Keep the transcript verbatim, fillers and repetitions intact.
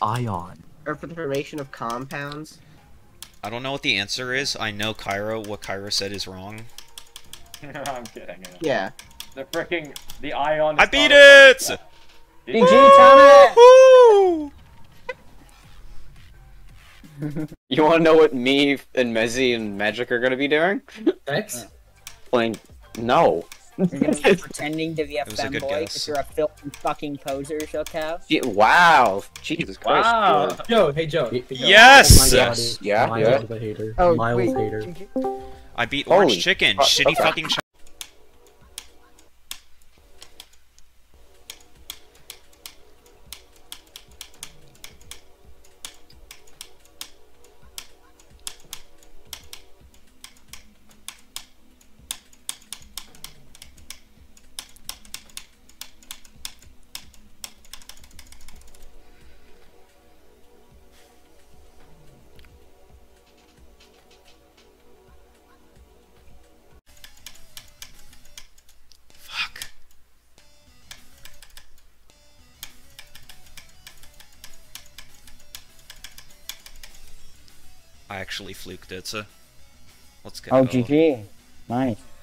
ion? Or for the formation of compounds? I don't know what the answer is. I know Cairo, what Cairo said is wrong. I'm kidding. Yeah. Yeah. The freaking the ion. I beat it! G G, Thomas! You want to know what me and Mezzy and Magic are going to be doing? X? Playing... No. You're gonna be pretending to be a It was a good femboy guess. because you're a filthy fucking poser, Jcak. Gee, wow. Jesus Christ. Wow. dude. Joe, hey Joe. Hey, Joe. Yes! Oh my god, Yes. Yeah, Miles yeah. the hater. Oh, Miles wait. hater. I beat Orange Holy Chicken. fuck, Shitty okay. fucking ch- Fuck. I actually fluked it, so let's go. Oh, G G. Nice.